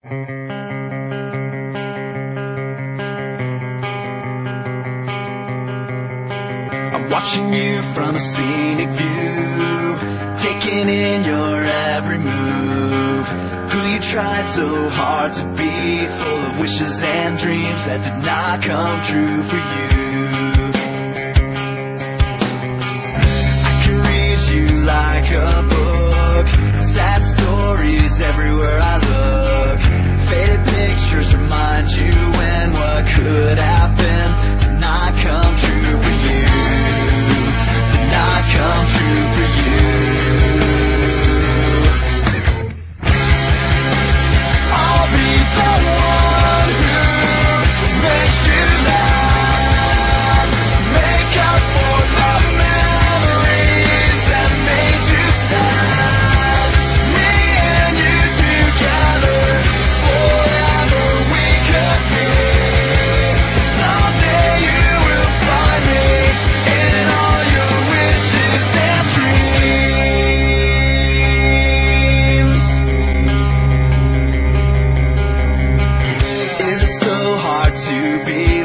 I'm watching you from a scenic view, taking in your every move. Who you tried so hard to be, full of wishes and dreams that did not come true for you. I can read you like a book, sad stories everywhere I look. Faded pictures remind you when what could have been did not come true for you. Did not come true for you. I'll be the one who makes you laugh, make up for the memories that made you sad. Me and you together, forever we could be. Someday you will find me in all your wishes and dreams. Is it so hard to believe